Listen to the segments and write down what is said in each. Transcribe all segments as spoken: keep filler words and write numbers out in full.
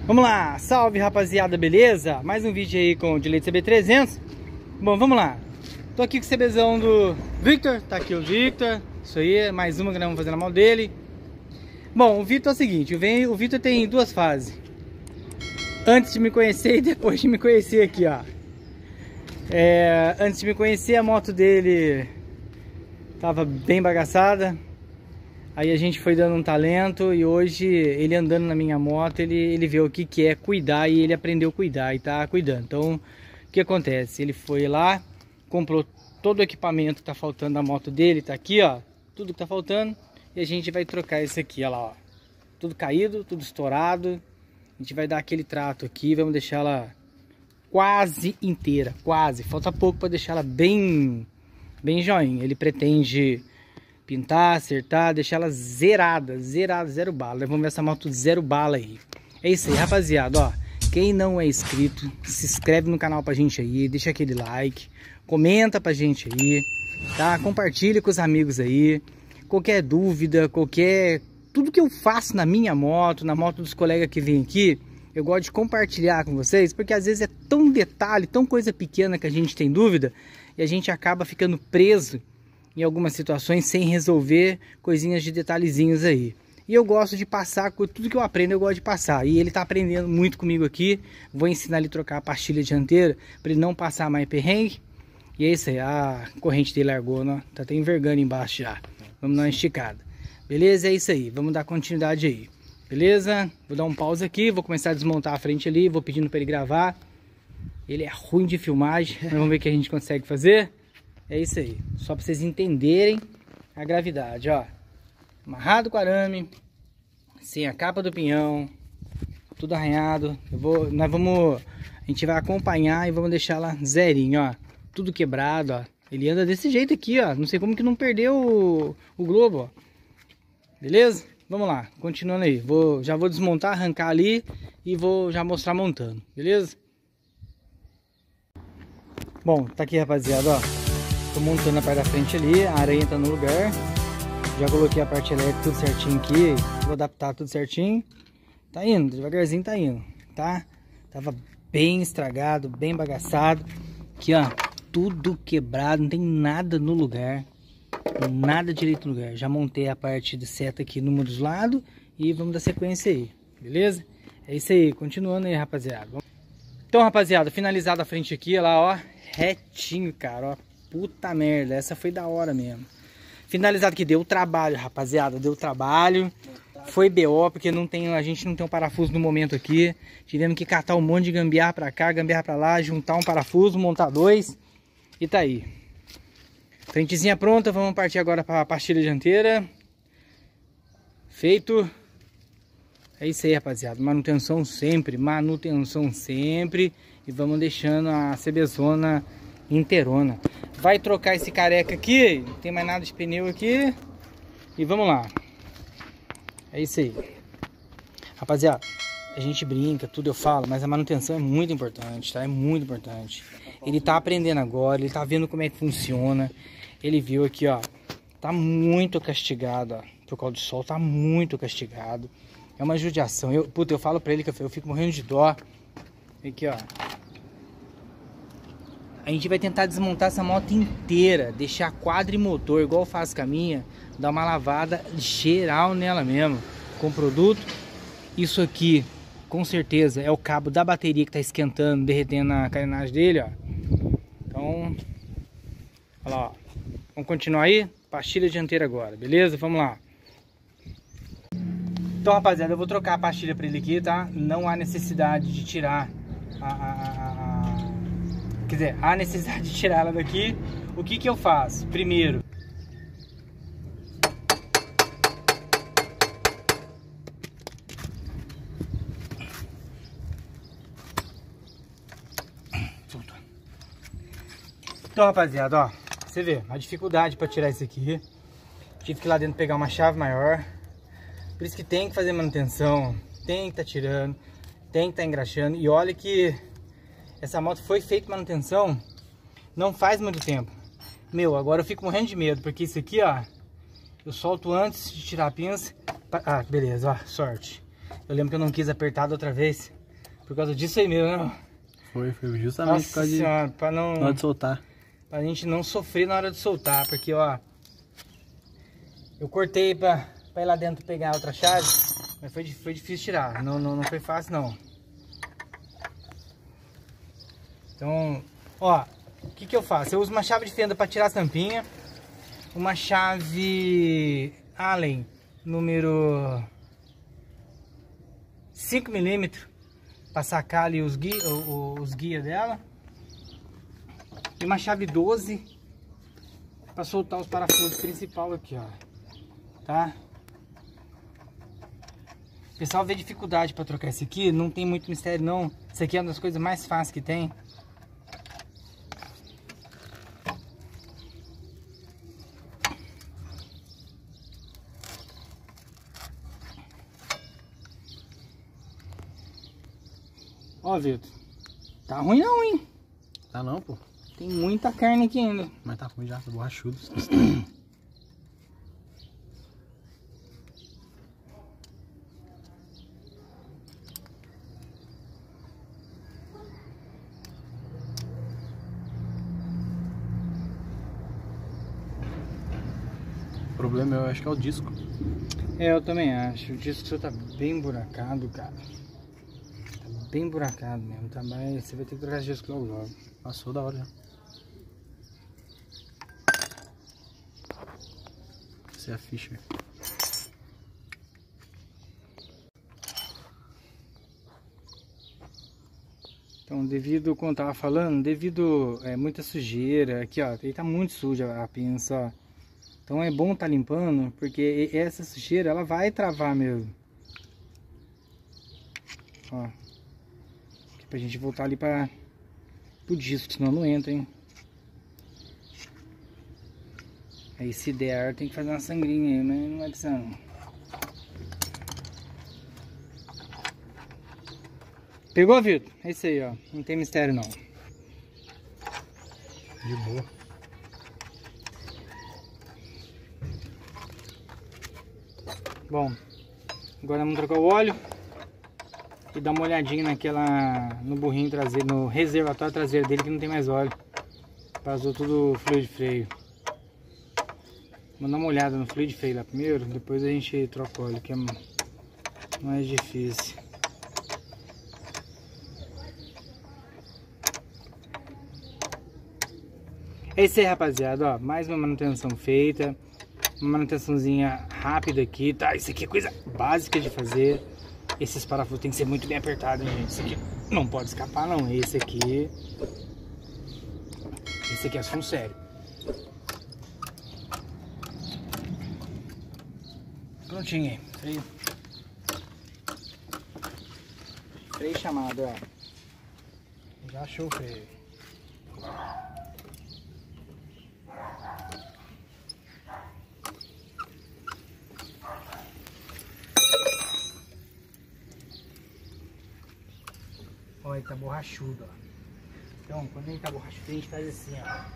Vamos lá, salve rapaziada, beleza? Mais um vídeo aí com o Dileito C B trezentos. Bom, vamos lá. Tô aqui com o CBzão do Victor, tá aqui o Victor. Isso aí, mais uma que nós vamos fazer na mão dele. Bom, o Victor é o seguinte, o Victor tem duas fases. Antes de me conhecer e depois de me conhecer aqui, ó. É, antes de me conhecer, a moto dele tava bem bagaçada. Aí a gente foi dando um talento e hoje ele andando na minha moto, ele, ele vê o que, que é cuidar e ele aprendeu a cuidar e tá cuidando. Então, o que acontece? Ele foi lá, comprou todo o equipamento que tá faltando na moto dele, tá aqui, ó, tudo que tá faltando. E a gente vai trocar isso aqui, ó lá, ó. Tudo caído, tudo estourado. A gente vai dar aquele trato aqui, vamos deixar ela quase inteira, quase. Falta pouco para deixar ela bem, bem joinha. Ele pretende pintar, acertar, deixar ela zerada, zerada, zero bala. Vamos ver essa moto zero bala aí. É isso aí, rapaziada, ó. Quem não é inscrito, se inscreve no canal pra gente aí, deixa aquele like, comenta pra gente aí, tá? Compartilha com os amigos aí. Qualquer dúvida, qualquer... Tudo que eu faço na minha moto, na moto dos colegas que vêm aqui, eu gosto de compartilhar com vocês, porque às vezes é tão detalhe, tão coisa pequena que a gente tem dúvida, e a gente acaba ficando preso em algumas situações sem resolver coisinhas de detalhezinhos aí. E eu gosto de passar, tudo que eu aprendo eu gosto de passar. E ele tá aprendendo muito comigo aqui. Vou ensinar ele a trocar a pastilha dianteira para ele não passar mais perrengue. E é isso aí, a corrente dele largou, né? Tá até envergando embaixo já. Vamos dar uma esticada. Beleza? É isso aí, vamos dar continuidade aí. Beleza? Vou dar um pause aqui, vou começar a desmontar a frente ali, vou pedindo para ele gravar. Ele é ruim de filmagem, mas vamos ver o que a gente consegue fazer. É isso aí, só para vocês entenderem a gravidade, ó. Amarrado com arame, sem a capa do pinhão, tudo arranhado. Eu vou, nós vamos, a gente vai acompanhar e vamos deixar lá zerinho, ó. Tudo quebrado, ó. Ele anda desse jeito aqui, ó. Não sei como que não perdeu o, o globo, ó. Beleza? Vamos lá, continuando aí. Vou, já vou desmontar, arrancar ali e vou já mostrar montando, beleza? Bom, tá aqui, rapaziada, ó. Tô montando a parte da frente ali, a aranha tá no lugar. Já coloquei a parte elétrica tudo certinho aqui. Vou adaptar tudo certinho. Tá indo, devagarzinho tá indo, tá? Tava bem estragado, bem bagaçado. Aqui, ó, tudo quebrado, não tem nada no lugar. Nada direito no lugar. Já montei a parte de seta aqui numa dos lados. E vamos dar sequência aí, beleza? É isso aí, continuando aí, rapaziada. Então, rapaziada, finalizada a frente aqui, olha lá, ó. Retinho, cara, ó. Puta merda, essa foi da hora mesmo. Finalizado que deu trabalho, rapaziada, deu trabalho. Foi B O, porque não tem, a gente não tem um parafuso no momento aqui. Tivemos que catar um monte de gambiarra pra cá, gambiarra pra lá, juntar um parafuso, montar dois. E tá aí. Frentezinha pronta, vamos partir agora para a pastilha dianteira. Feito. É isso aí, rapaziada. Manutenção sempre, manutenção sempre. E vamos deixando a CBzona inteirona. Vai trocar esse careca aqui, não tem mais nada de pneu aqui. E vamos lá. É isso aí. Rapaziada, a gente brinca, tudo eu falo, mas a manutenção é muito importante, tá? É muito importante. Ele tá aprendendo agora, ele tá vendo como é que funciona. Ele viu aqui, ó, tá muito castigado, ó, por causa do sol, tá muito castigado. É uma judiação. Eu, puta, eu falo pra ele que eu, eu fico morrendo de dó. Aqui, ó. A gente vai tentar desmontar essa moto inteira, deixar quadro e motor, igual eu faço com a minha, dar uma lavada geral nela mesmo, com produto. Isso aqui, com certeza, é o cabo da bateria que tá esquentando, derretendo a carenagem dele, ó. Então, olha lá, ó. Vamos continuar aí? Pastilha dianteira agora, beleza? Vamos lá. Então, rapaziada, eu vou trocar a pastilha para ele aqui, tá? Não há necessidade de tirar a, a, a, a... Quer dizer, há necessidade de tirar ela daqui. O que que eu faço? Primeiro, então, rapaziada, ó, você vê a dificuldade para tirar isso aqui. Tive que ir lá dentro pegar uma chave maior. Por isso que tem que fazer manutenção, tem que tá tirando, tem que tá engraxando. E olha que essa moto foi feita manutenção não faz muito tempo. Meu, agora eu fico morrendo de medo, porque isso aqui, ó, eu solto antes de tirar a pinça. Ah, beleza, ó, sorte. Eu lembro que eu não quis apertar da outra vez. Por causa disso aí mesmo, né? Foi, foi justamente Nossa por causa senhora, de... pra não... Na hora de soltar. Pra gente não sofrer na hora de soltar. Porque, ó... Eu cortei pra, pra ir lá dentro pegar a outra chave. Mas foi, foi difícil tirar. Não, não, não foi fácil, não. Então, ó... O que que eu faço? Eu uso uma chave de fenda pra tirar a tampinha. Uma chave Allen número cinco milímetros para sacar ali os guias os guia dela. E uma chave doze para soltar os parafusos principal aqui, ó. Tá? O pessoal vê dificuldade para trocar esse aqui, não tem muito mistério não. Isso aqui é uma das coisas mais fáceis que tem. Ó, Vitor, tá ruim não, hein? Tá não, pô. Tem muita carne aqui ainda. Mas tá ruim já, tá borrachudo. O problema eu acho que é o disco. É, eu também acho. O disco seu tá bem buracado, cara. Bem buracado mesmo, tá? Mas você vai ter que trocar esse disco logo logo. Passou da hora já. Essa é a ficha. Então, devido, como eu tava falando, devido é, muita sujeira, aqui ó, ele tá muito suja a pinça, ó. Então é bom tá limpando, porque essa sujeira, ela vai travar mesmo. Ó. Pra gente voltar ali para o disco, senão não entra, hein? Aí se der, tem que fazer uma sangrinha aí, mas não vai precisar não. Pegou, Vitor? É isso aí, ó. Não tem mistério não. De boa. Bom, agora vamos trocar o óleo. E dar uma olhadinha naquela, no burrinho traseiro, no reservatório traseiro dele que não tem mais óleo. Vazou tudo o fluido de freio. Vamos dar uma olhada no fluido de freio lá primeiro, depois a gente troca o óleo, que é mais difícil. É isso aí, rapaziada, ó, mais uma manutenção feita. Uma manutençãozinha rápida aqui, tá? Isso aqui é coisa básica de fazer. Esses parafusos tem que ser muito bem apertados, gente. Esse aqui não pode escapar, não. Esse aqui... Esse aqui é assunto sério. Prontinho aí. Freio. Freio chamado, ó. Já achou o freio. Olha, ele tá borrachudo, ó. Então, quando ele tá borrachudo, a gente faz assim, ó.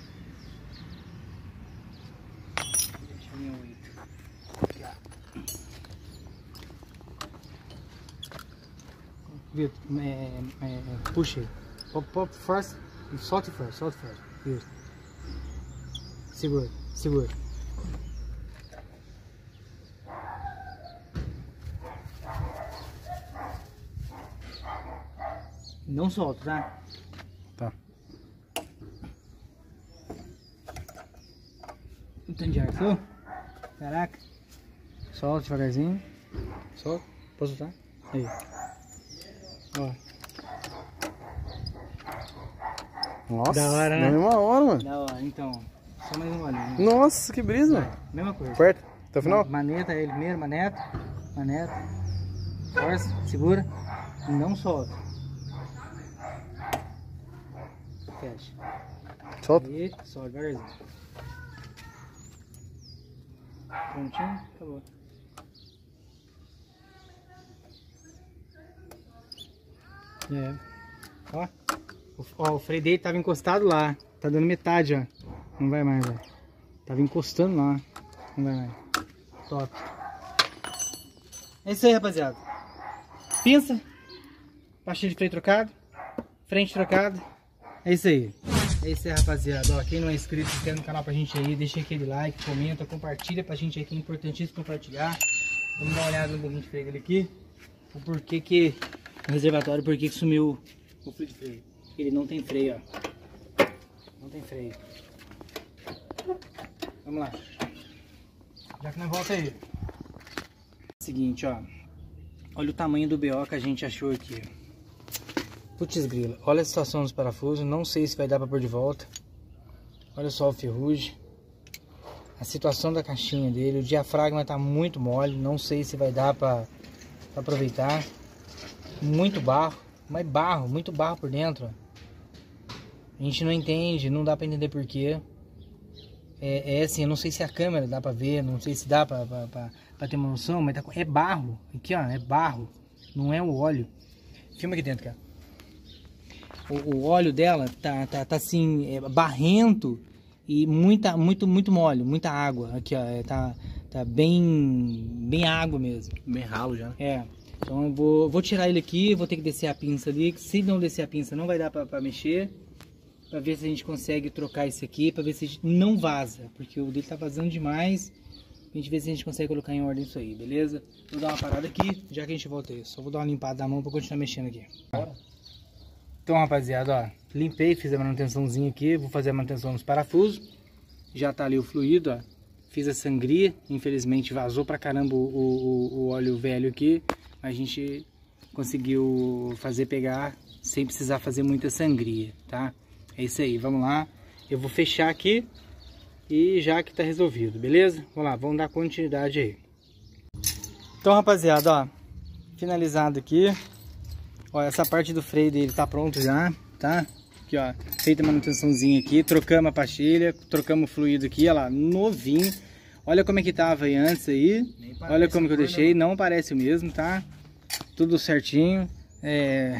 Deixa eu ver o oito. Aqui, ó. Vitor, é, é, puxa ele. Pop, pop, força. Solte forte, solte forte. Isso. Segura, segura. Não solta, tá? Tá. Não tem de ar, viu? Caraca. Solta devagarzinho. Solta. Posso soltar? Aí. Ó. Nossa, Da hora, né? na mesma hora, mano. Da hora, então. Só mais um olhinho. Nossa, que brisa, mano. Mesma coisa. Aperta, até o final. Maneta ele primeiro, maneta. Maneta. Força, segura. E não solta. Fecha. Solta. E solta devagarzinho. Prontinho, acabou. É. Ó. O, ó, o freio dele tava encostado lá. Tá dando metade, ó. Não vai mais, ó. Tava encostando lá. Não vai mais. Top. É isso aí, rapaziada. pinça, pastilha de freio trocado, frente trocado. É isso aí. É isso aí, rapaziada. Ó, quem não é inscrito, se inscreve no canal pra gente aí, deixa aquele like, comenta, compartilha pra gente aí, que é importantíssimo compartilhar. Vamos dar uma olhada no bolinho de freio dele aqui. O porquê que, no reservatório, por que sumiu o fluido de freio. Ele não tem freio, ó. Não tem freio. Vamos lá. Já que nós volta aí. Seguinte, ó. Olha o tamanho do B O que a gente achou aqui. Putz grila, olha a situação dos parafusos, não sei se vai dar para pôr de volta. Olha só o ferrugem. A situação da caixinha dele, o diafragma tá muito mole, não sei se vai dar para aproveitar. Muito barro, mas barro, muito barro por dentro. Ó. A gente não entende, não dá para entender porquê. É, é assim, eu não sei se a câmera dá para ver, não sei se dá para ter uma noção, mas tá, é barro. Aqui ó, é barro, não é o óleo. Filma aqui dentro, cara. O, o óleo dela tá, tá, tá assim, é, barrento e muita, muito, muito mole, muita água. Aqui, ó, é, tá, tá bem, bem água mesmo. Bem ralo já. É, então eu vou, vou tirar ele aqui, vou ter que descer a pinça ali. Se não descer a pinça, não vai dar pra, pra mexer. Pra ver se a gente consegue trocar esse aqui, pra ver se a gente não vaza, porque o dele tá vazando demais. A gente ver se a gente consegue colocar em ordem isso aí, beleza? Vou dar uma parada aqui, já que a gente volta aí. Só vou dar uma limpada da mão pra continuar mexendo aqui. Bora. Então, rapaziada, ó, limpei, fiz a manutençãozinha aqui, vou fazer a manutenção nos parafusos. Já tá ali o fluido, ó. Fiz a sangria, infelizmente vazou pra caramba o, o, o óleo velho aqui. Mas a gente conseguiu fazer pegar sem precisar fazer muita sangria, tá? É isso aí, vamos lá. Eu vou fechar aqui e já que tá resolvido, beleza? Vamos lá, vamos dar continuidade aí. Então, rapaziada, ó, finalizado aqui. Ó, essa parte do freio dele tá pronto já, tá? Aqui, ó, feita a manutençãozinha aqui, trocamos a pastilha, trocamos o fluido aqui, ó lá, novinho. Olha como é que tava aí antes aí, olha como que eu deixei, não parece o mesmo, tá? Tudo certinho. É...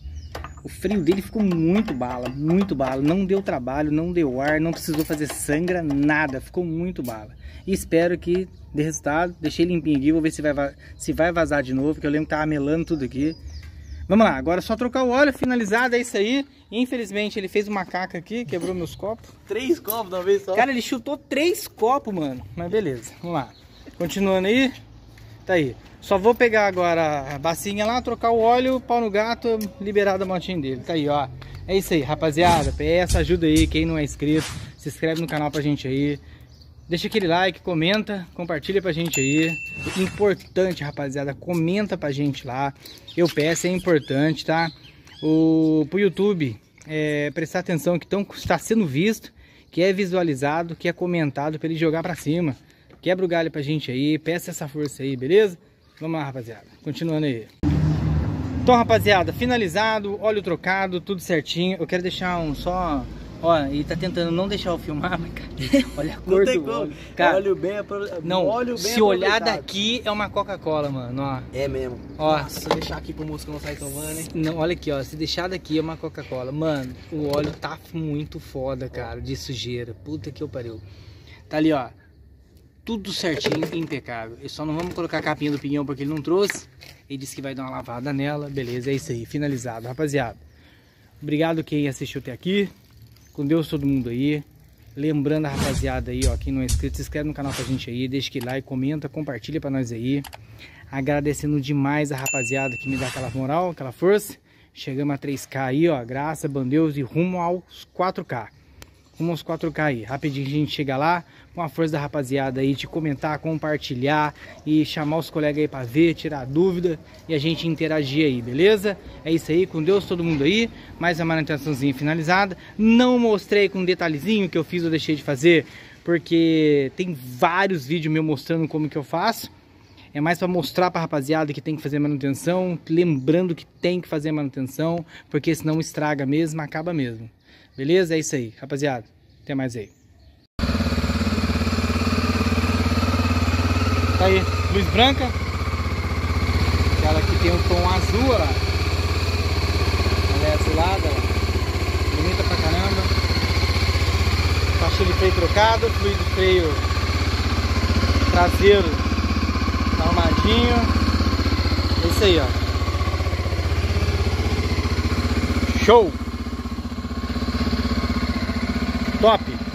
O freio dele ficou muito bala, muito bala, não deu trabalho, não deu ar, não precisou fazer sangra, nada, ficou muito bala. E espero que dê resultado, deixei limpinho aqui, vou ver se vai, se vai vazar de novo, porque eu lembro que tava melando tudo aqui. Vamos lá, agora é só trocar o óleo, finalizado, é isso aí. Infelizmente ele fez uma caca aqui, quebrou meus copos. Três copos de uma vez só? Cara, ele chutou três copos, mano. Mas beleza, vamos lá. Continuando aí, tá aí. Só vou pegar agora a bacinha lá, trocar o óleo, pau no gato, liberar da motinha dele. Tá aí, ó. É isso aí, rapaziada. Peça ajuda aí, quem não é inscrito, se inscreve no canal pra gente aí. Deixa aquele like, comenta, compartilha pra gente aí. Importante, rapaziada, comenta pra gente lá. Eu peço, é importante, tá? O, pro YouTube, é, prestar atenção que tão, está sendo visto, que é visualizado, que é comentado pra ele jogar pra cima. Quebra o galho pra gente aí, peça essa força aí, beleza? Vamos lá, rapaziada, continuando aí. Então, rapaziada, finalizado, óleo trocado, tudo certinho. Eu quero deixar um só... Ó, ele tá tentando não deixar eu filmar, mas cara, olha a cor do óleo. Cara, óleo bem apro... não, óleo bem se olhar daqui é uma Coca-Cola, mano, ó. É mesmo. Ó, nossa, se deixar aqui pro músico não sair tomando, hein? Não, olha aqui, ó, se deixar daqui é uma Coca-Cola. Mano, o óleo tá muito foda, cara, de sujeira. Puta que eu pariu. Tá ali, ó. Tudo certinho, impecável. E só não vamos colocar a capinha do pinhão porque ele não trouxe. Ele disse que vai dar uma lavada nela. Beleza, é isso aí, finalizado, rapaziada. Obrigado quem assistiu até aqui. Com Deus todo mundo aí. Lembrando a rapaziada aí, ó, quem não é inscrito, se inscreve no canal pra gente aí, deixa aquele like, comenta, compartilha pra nós aí. Agradecendo demais a rapaziada que me dá aquela moral, aquela força. Chegamos a três K aí, ó, graças a bom Deus, e rumo aos quatro K. Rumo aos quatro K aí. Rapidinho a gente chega lá, com a força da rapaziada aí, de comentar, compartilhar e chamar os colegas aí pra ver, tirar dúvida e a gente interagir aí, beleza? É isso aí, com Deus todo mundo aí. Mais uma manutençãozinha finalizada. Não mostrei com um detalhezinho que eu fiz ou deixei de fazer, porque tem vários vídeos meus mostrando como que eu faço. É mais para mostrar pra rapaziada que tem que fazer manutenção, lembrando que tem que fazer manutenção, porque senão estraga mesmo, acaba mesmo. Beleza? É isso aí, rapaziada. Até mais aí. Tá aí, luz branca. Aquela que tem um tom azul, ó. Ela é azulada, ó. Bonita pra caramba. Pastilha de freio trocado, fluido de freio traseiro arrumadinho. É isso aí, ó. Show! Top!